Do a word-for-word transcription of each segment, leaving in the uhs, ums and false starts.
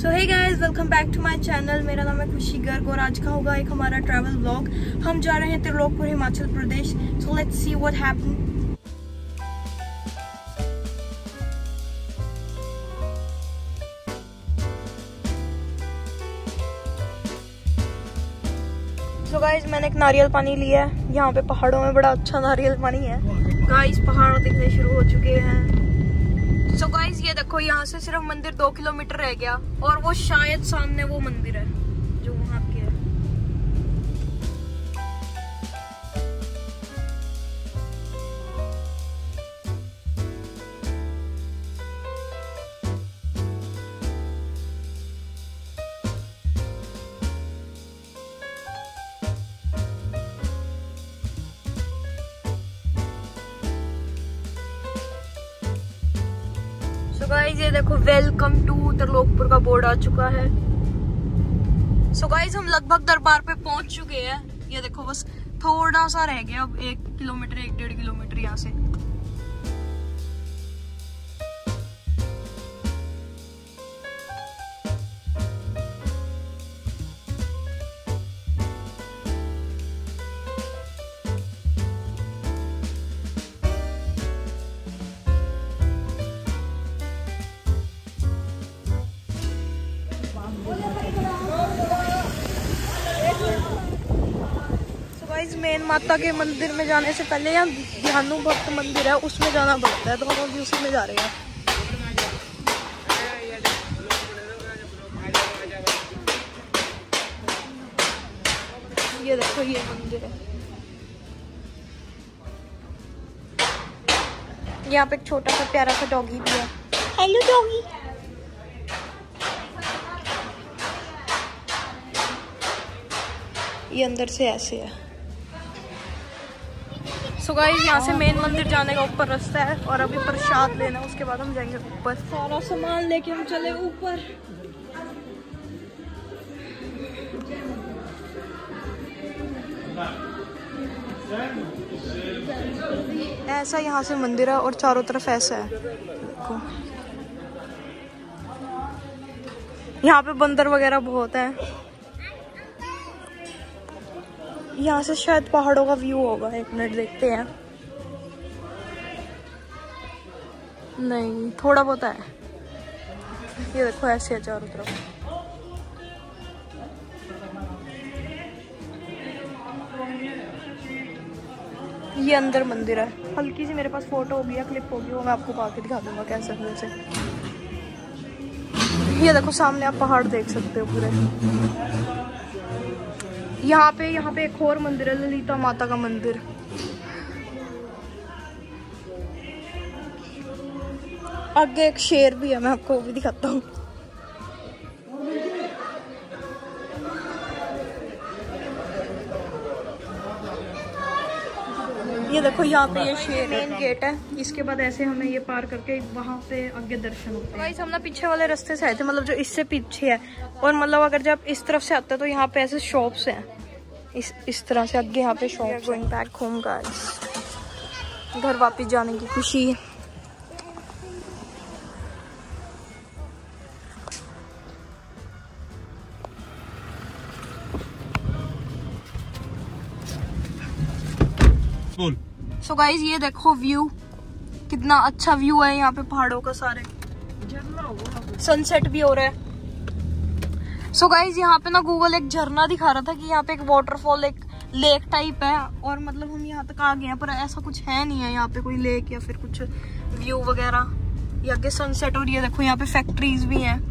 So hey guys, welcome back to my channel. मेरा नाम है खुशी गर्ग और आज का होगा एक हमारा ट्रैवल व्लॉग। हम जा रहे हैं Trilokpur, Himachal Pradesh. So let's see what happen. So guys, मैंने एक नारियल पानी लिया है। यहाँ पे पहाड़ों में बड़ा अच्छा नारियल पानी है। गाइस, पहाड़ दिखने शुरू हो चुके हैं। सो so गाइस, ये देखो, यहाँ से सिर्फ मंदिर दो किलोमीटर रह गया और वो शायद सामने वो मंदिर है जो वहाँ के है। सो गाइस, ये देखो, वेलकम टू त्रिलोकपुर का बोर्ड आ चुका है। सो गाइस, हम लगभग दरबार पे पहुंच चुके हैं। ये देखो, बस थोड़ा सा रह गया, अब एक किलोमीटर एक डेढ़ किलोमीटर यहाँ से। मेन माता के मंदिर में जाने से पहले यहाँ ध्यानु भक्त मंदिर है, उसमें जाना पड़ता है, तो हम अभी उसी में जा रहे हैं। ये देखो, ये मंदिर है। यहाँ पे एक छोटा सा प्यारा सा डॉगी भी है। Hello doggy. ये अंदर से ऐसे है। सो गाइस, यहाँ से मेन मंदिर जाने का ऊपर रास्ता है और अभी प्रसाद लेना, उसके बाद हम जाएंगे ऊपर। सारा सामान लेके हम चले ऊपर। ऐसा यहाँ से मंदिर है और चारों तरफ ऐसा है। देखो, यहाँ पे बंदर वगैरह बहुत है। यहाँ से शायद पहाड़ों का व्यू होगा। एक मिनट देखते हैं। नहीं, थोड़ा बहुत है। ये देखो, ऐसे है चारों तरफ। ये अंदर मंदिर है। हल्की सी मेरे पास फोटो होगी या क्लिप होगी, वो मैं आपको पा के दिखा दूंगा कैसे वैसे। ये देखो, सामने आप पहाड़ देख सकते हो पूरे। यहाँ पे यहाँ पे एक और मंदिर है, ललिता माता का मंदिर। आगे एक शेर भी है, मैं आपको वो भी दिखाता हूँ। ये देखो, यहाँ पे ये शेर मेन गेट है। इसके बाद ऐसे हमें ये पार करके वहां से आगे दर्शन होते हैं। गाइस, हम ना पीछे वाले रास्ते से आए थे, मतलब जो इससे पीछे है। और मतलब अगर जब इस तरफ से आते हैं तो यहाँ पे ऐसे शॉप्स हैं। इस इस तरह से आगे यहाँ पे shops. Going back home guys, घर वापस जाने की खुशी। सो गाइस, ये देखो व्यू, कितना अच्छा व्यू है यहाँ पे पहाड़ों का। सारे सनसेट भी हो रहा है। सो गाइस, यहाँ पे ना गूगल एक झरना दिखा रहा था कि यहाँ पे एक वाटरफॉल, एक लेक टाइप है। और मतलब हम यहाँ तक आ गए हैं, पर ऐसा कुछ है नहीं है यहाँ पे कोई लेक या फिर कुछ व्यू वगैरह। ये आगे सनसेट। और ये देखो, यहाँ पे फैक्ट्रीज भी हैं।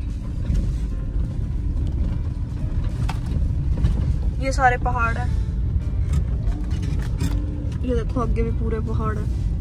ये सारे पहाड़ है। ये देखो, आगे भी पूरे पहाड़ है।